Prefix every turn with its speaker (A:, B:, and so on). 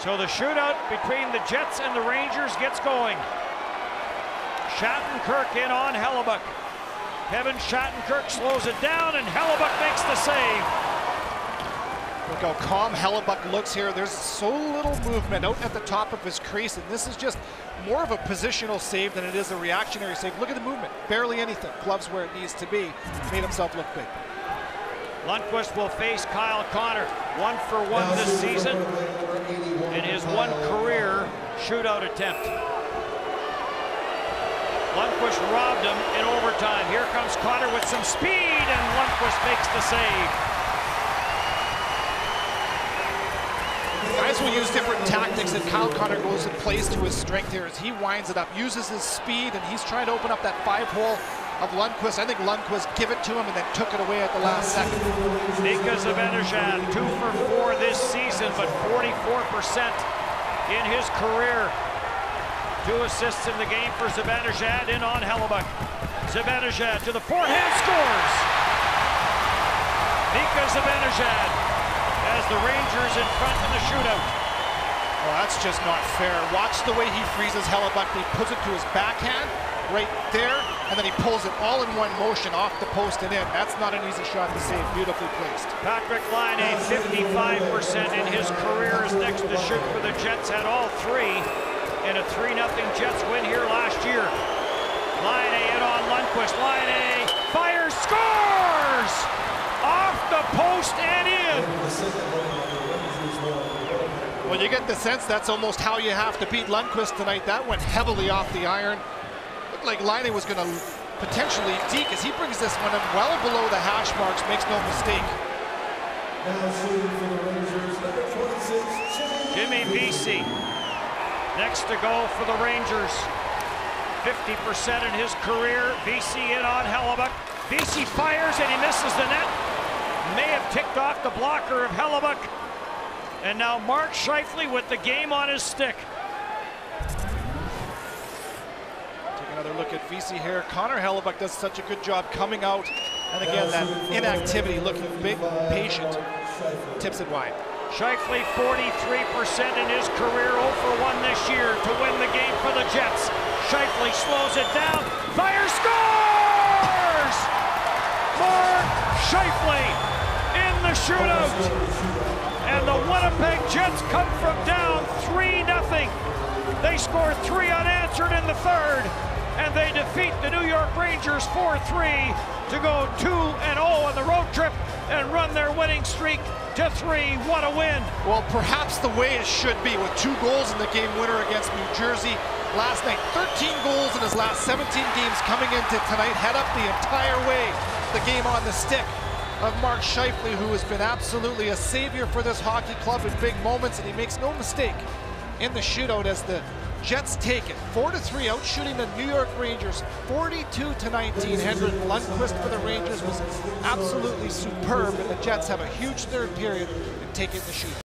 A: So the shootout between the Jets and the Rangers gets going. Shattenkirk in on Hellebuyck. Kevin Shattenkirk slows it down, and Hellebuyck makes the save.
B: Look how calm Hellebuyck looks here. There's so little movement out at the top of his crease, and this is just more of a positional save than it is a reactionary save. Look at the movement. Barely anything. Gloves where it needs to be. Made himself look big.
A: Lundqvist will face Kyle Connor. 1-for-1 this season in his one career shootout attempt. Lundqvist robbed him in overtime. Here comes Connor with some speed, and Lundqvist makes the save.
B: Guys will use different tactics, and Kyle Connor goes and plays to his strength here as he winds it up, uses his speed, and he's trying to open up that 5-hole of Lundqvist. I think Lundqvist gave it to him and then took it away at the last second.
A: Mika Zibanejad, 2-for-4 this season, but 44% in his career. 2 assists in the game for Zibanejad in on Hellebuyck. Zibanejad to the forehand, scores! Mika Zibanejad as the Rangers in front in the shootout.
B: Well, that's just not fair. Watch the way he freezes Hellebuyck. He puts it to his backhand right there, and then he pulls it all in one motion off the post and in. That's not an easy shot to save. Beautifully placed.
A: Patrick Laine, 55% in his career, is next to shoot for the Jets. Had all 3 in a 3-0 Jets win here last year. Laine in on Lundqvist. Laine fires, scores! Off the post and in.
B: Well, you get the sense that's almost how you have to beat Lundqvist tonight. That went heavily off the iron. Looked like Laine was going to potentially deke as he brings this one in well below the hash marks, makes no mistake.
A: Jimmy Vesey next to go for the Rangers. 50% in his career. Vesey in on Hellebuyck. Vesey fires and he misses the net. May have ticked off the blocker of Hellebuyck. And now Mark Scheifele with the game on his stick.
B: Take another look at Vesey here. Connor Hellebuyck does such a good job coming out. And again, that inactivity, looking big, patient, tips it wide.
A: Scheifele 43% in his career, 0-for-1 this year to win the game for the Jets. Scheifele slows it down, fires, scores! Mark Scheifele in the shootout. And the Winnipeg Jets come from down 3-0. They score 3 unanswered in the third, and they defeat the New York Rangers 4-3 to go 2-0 on the road trip and run their winning streak to 3. What a win.
B: Well, perhaps the way it should be, with 2 goals in the game winner against New Jersey last night. 13 goals in his last 17 games coming into tonight. Head up the entire way. The game on the stick of Mark Scheifele, who has been absolutely a savior for this hockey club in big moments, and he makes no mistake in the shootout as the Jets take it 4-3, out shooting the New York Rangers 42-19. Henrik Lundqvist for the Rangers was absolutely superb, and the Jets have a huge third period and take it in the shootout.